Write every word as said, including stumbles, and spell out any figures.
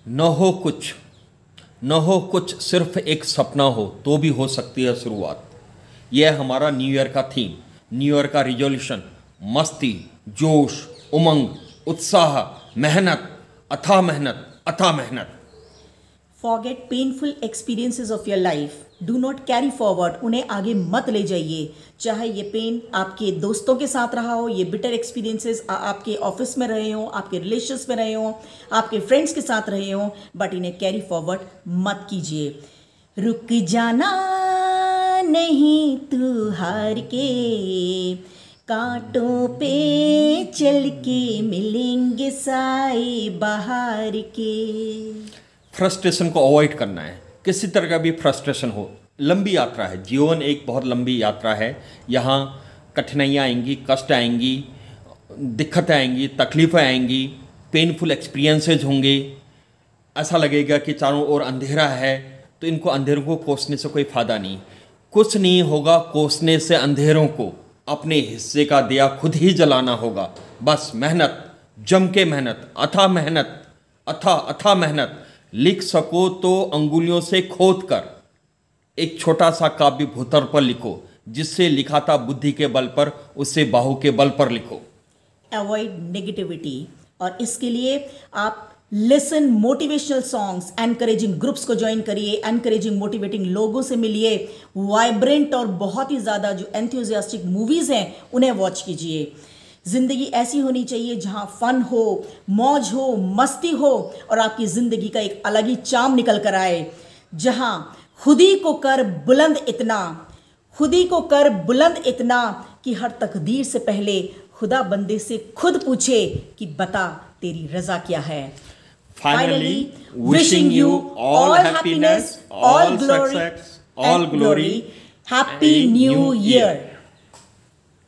न हो कुछ, न हो कुछ, सिर्फ एक सपना हो तो भी हो सकती है शुरुआत। यह हमारा न्यू ईयर का थीम, न्यू ईयर का रिजोल्यूशन, मस्ती, जोश, उमंग, उत्साह, मेहनत, अथाह मेहनत, अथाह मेहनत। Forget painful experiences of your life. Do not carry forward. उन्हें आगे मत ले जाइए। चाहे ये पेन आपके दोस्तों के साथ रहा हो, ये बिटर एक्सपीरियंसेस आपके ऑफिस में रहे हो, आपके रिलेशंस में रहे हो, आपके फ्रेंड्स के साथ रहे हो, बट इन्हें कैरी फॉरवर्ड मत कीजिए। रुक जाना नहीं तू हार के, कांटों पे चल के मिलेंगे साए बहार के। फ्रस्ट्रेशन को अवॉइड करना है, किसी तरह का भी फ्रस्ट्रेशन हो। लंबी यात्रा है, जीवन एक बहुत लंबी यात्रा है। यहाँ कठिनाइयाँ आएंगी, कष्ट आएंगी, दिक्कतें आएंगी, तकलीफ़ें आएंगी, पेनफुल एक्सपीरियंसेस होंगे। ऐसा लगेगा कि चारों ओर अंधेरा है, तो इनको अंधेरों को कोसने से कोई फ़ायदा नहीं। कुछ नहीं होगा कोसने से अंधेरों को, अपने हिस्से का दिया खुद ही जलाना होगा। बस मेहनत, जम के मेहनत, अथाह मेहनत, अथाह अथाह मेहनत। लिख सको तो अंगुलियों से खोद कर एक छोटा सा काव्य भूतल पर लिखो, जिससे लिखा था बुद्धि के बल पर, उससे बाहु के बल पर लिखो। अवॉइड नेगेटिविटी, और इसके लिए आप listen motivational songs, encouraging groups को ज्वाइन करिए, एनकरेजिंग मोटिवेटिंग लोगों से मिलिए, वाइब्रेंट और बहुत ही ज़्यादा जो एंथुजियास्टिक मूवीज़ हैं उन्हें वॉच कीजिए। ज़िंदगी ऐसी होनी चाहिए जहाँ फन हो, मौज हो, मस्ती हो, और आपकी ज़िंदगी का एक अलग ही चाम निकल कर आए। जहाँ खुदी को कर बुलंद इतना, खुदी को कर बुलंद इतना कि हर तकदीर से पहले खुदा बंदे से खुद पूछे कि बता तेरी रज़ा क्या है। Finally, wishing you all happiness, all success, all glory. Happy New Year.